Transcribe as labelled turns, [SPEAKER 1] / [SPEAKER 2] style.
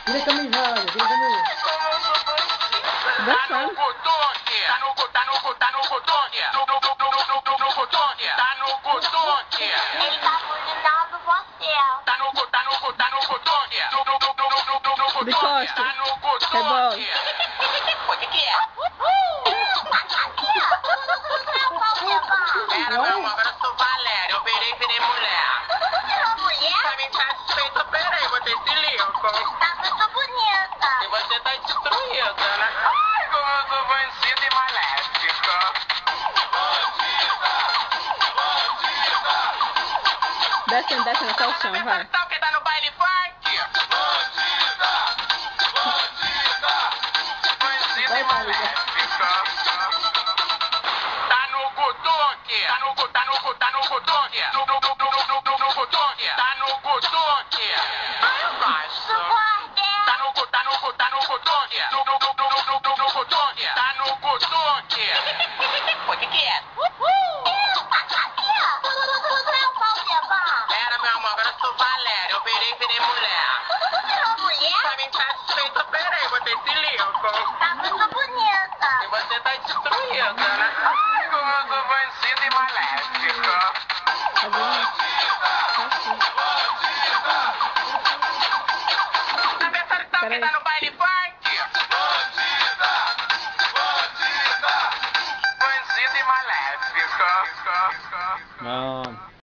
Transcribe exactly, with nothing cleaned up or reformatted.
[SPEAKER 1] Tira a camisa, olha, tira a camisa.
[SPEAKER 2] Tá no cotongue, tá no cotongue, tá no tá no cotongue, no no no no no no cotongue, tá no cotongue.
[SPEAKER 3] Ele tá bulinando você.
[SPEAKER 2] Tá no tá no tá no cotongue, no no no no no no cotongue, tá no cotongue. O que que é? Pera, meu amor, agora eu sou Valério, eu virei, virei mulher.
[SPEAKER 3] Você é uma mulher?
[SPEAKER 2] Pra mim satisfeito, eu peraí, vou ter esse livro.
[SPEAKER 3] Tá muito bonita.
[SPEAKER 2] E você tá destruída, né? Ai, como eu sou bandida e maléfica.
[SPEAKER 4] Desce, desce até o chão, vai.
[SPEAKER 2] Sabe quem tá no baile funk? Bandida! Bandida e maléfica. Tá no cotongue. Tá no tá no tá no cotongue. No no no no no no cotongue. Tá no cotongue. Ai, eu gosto. Tá no tá no tá no cotongue. No no no no no no cotongue. Tá no cotongue. O que que é? Pera, meu amor, agora eu sou Valério, eu virei, virei mulher.
[SPEAKER 3] Você é uma mulher?
[SPEAKER 2] Pra mim satisfeito, eu peraí, vou ter esse livro.
[SPEAKER 3] Tá muito bonita.
[SPEAKER 2] E você tá destruída, né? Ai, como eu sou bandida e maléfica.
[SPEAKER 4] Tá bom?
[SPEAKER 2] Tá pensando que tá
[SPEAKER 4] Peraí.
[SPEAKER 2] no baile